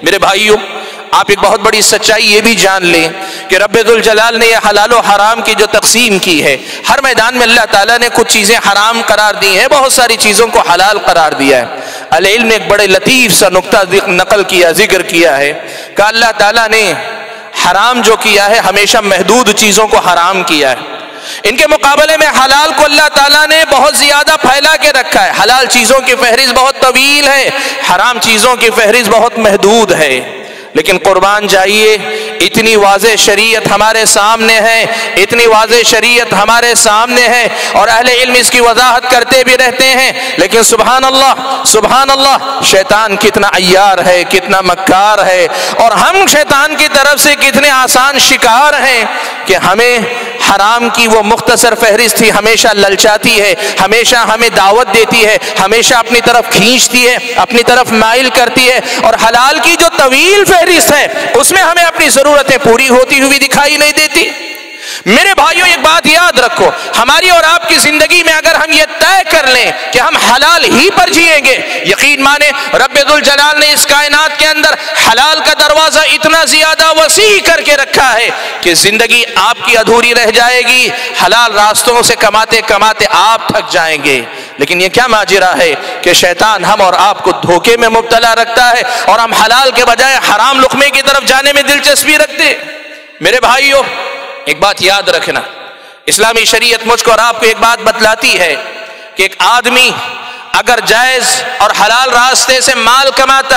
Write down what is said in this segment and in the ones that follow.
میرے بھائیوں، آپ ایک بہت بڑی سچائی یہ بھی جان لیں کہ رب ذوالجلال نے یہ حلال و حرام کی جو تقسیم کی ہے، ہر میدان میں اللہ تعالیٰ نے کچھ چیزیں حرام قرار دی ہیں، بہت ساری چیزوں کو حلال قرار دیا ہے۔ اہل علم نے ایک بڑے لطیف سا نقطہ نقل کیا، ذکر کیا ہے کہ اللہ تعالیٰ نے حرام جو کیا ہے ہمیشہ محدود چیزوں کو حرام کیا ہے، ان کے مقابلے میں حلال کو اللہ تعالیٰ نے بہت زیادہ پھیلا کے رکھا ہے۔ حلال چیزوں کی فہرست بہت طویل ہے، حرام چیزوں کی فہرست بہت محدود ہے۔ لیکن قربان جائیے، اتنی واضح شریعت ہمارے سامنے ہے، اتنی واضح شریعت ہمارے سامنے ہے، اور اہل علم اس کی وضاحت کرتے بھی رہتے ہیں، لیکن سبحان اللہ، شیطان کتنا عیار ہے، کتنا مکار ہے، اور ہم شیطان کی طرف سے کتنے آسان شکار ہیں کہ ہمیں حرام کی وہ مختصر فہرست تھی ہمیشہ للچاتی ہے، ہمیشہ ہمیں دعوت دیتی ہے، ہمیشہ اپنی طرف کھینچتی ہے، اپنی طرف مائل کرتی ہے، اور حلال کی جو طویل فہرست ہے اس میں ہمیں اپنی ضرورتیں پوری ہوتی ہوئی دکھائی نہیں دیتی۔ میرے بھائیوں، ایک بات یاد رکھو، ہماری اور آپ کی زندگی میں اگر ہم یہ طے کر لیں کہ ہم حلال ہی پر جئیں گے، یقین مانے رب ذوالجلال نے اس کائنات کے اندر حلال کا دروازہ اتنا زیادہ وسیع کر کے رکھا ہے کہ زندگی آپ کی ادھوری رہ جائے گی، حلال راستوں سے کماتے کماتے آپ تھک جائیں گے۔ لیکن یہ کیا ماجرا ہے کہ شیطان ہم اور آپ کو دھوکے میں مبتلا رکھتا ہے، اور ہم حلال کے بجائے حرام لقمے کی طرف جانے میں دلچسپی رکھتے۔ میرے بھائیوں، ایک بات یاد رکھنا، اسلامی شریعت مجھ کو اور آپ کو ایک بات بتلاتی ہے کہ ایک آدمی اگر جائز اور حلال راستے سے مال کماتا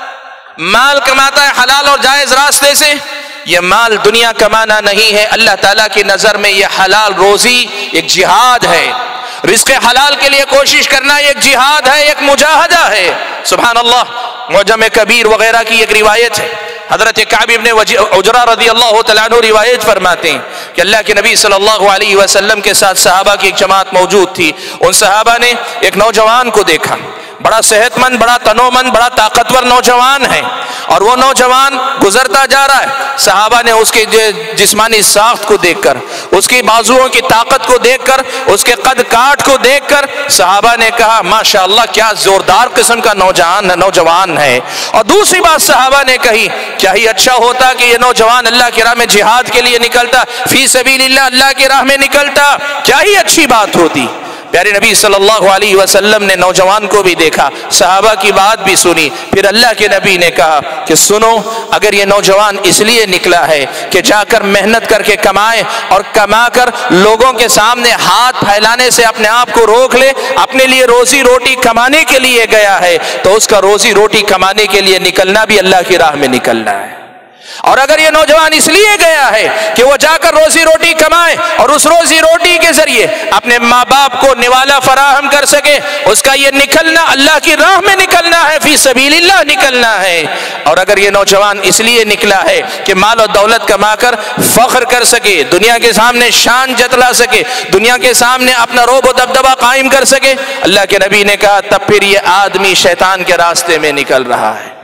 ہے حلال اور جائز راستے سے، یہ مال دنیا کمانا نہیں ہے، اللہ تعالیٰ کی نظر میں یہ حلال روزی ایک جہاد ہے، رزق حلال کے لیے کوشش کرنا ایک جہاد ہے، ایک مجاہدہ ہے۔ سبحان اللہ، معجم کبیر وغیرہ کی ایک روایت ہے، حضرت کعب بن عجرہ رضی اللہ تعالیٰ عنہ روایت فرماتے ہیں کہ اللہ کے نبی صلی اللہ علیہ وسلم کے ساتھ صحابہ کی ایک جماعت موجود تھی۔ ان صحابہ نے ایک نوجوان کو دیکھا، بڑا صحت مند، بڑا تنومند، بڑا طاقتور نوجوان ہے، اور وہ نوجوان گزرتا جا رہا ہے۔ صحابہ نے اس کی جسمانی ساخت کو دیکھ کر، اس کی بازوؤں کی طاقت کو دیکھ کر، اس کے قد کاٹ کو دیکھ کر صحابہ نے کہا ماشاءاللہ کیا زوردار قسم کا نوجوان ہے۔ اور دوسری بات صحابہ نے کہی، کیا ہی اچھا ہوتا کہ یہ نوجوان اللہ کی راہ میں جہاد کے لیے نکلتا، فی سبیل اللہ اللہ کی راہ میں نکلتا، کیا ہی اچھی بات ہوتی۔ پیارے نبی صلی اللہ علیہ وسلم نے نوجوان کو بھی دیکھا، صحابہ کی بات بھی سنی، پھر اللہ کے نبی نے کہا کہ سنو، اگر یہ نوجوان اس لیے نکلا ہے کہ جا کر محنت کر کے کمائے اور کما کر لوگوں کے سامنے ہاتھ پھیلانے سے اپنے آپ کو روک لے، اپنے لیے روزی روٹی کمانے کے لیے گیا ہے، تو اس کا روزی روٹی کمانے کے لیے نکلنا بھی اللہ کی راہ میں نکلنا ہے۔ اور اگر یہ نوجوان اس لیے گیا ہے کہ وہ جا کر روزی روٹی کمائے اور اس روزی روٹی کے ذریعے اپنے ماں باپ کو نوالا فراہم کر سکے، اس کا یہ نکلنا اللہ کی راہ میں نکلنا ہے، فی سبیل اللہ نکلنا ہے۔ اور اگر یہ نوجوان اس لیے نکلا ہے کہ مال و دولت کما کر فخر کر سکے، دنیا کے سامنے شان جتلا سکے، دنیا کے سامنے اپنا رعب و دبدبہ قائم کر سکے، اللہ کے نبی نے کہا تب پھر یہ آدمی شیطان کے راستے میں نکل رہا ہے۔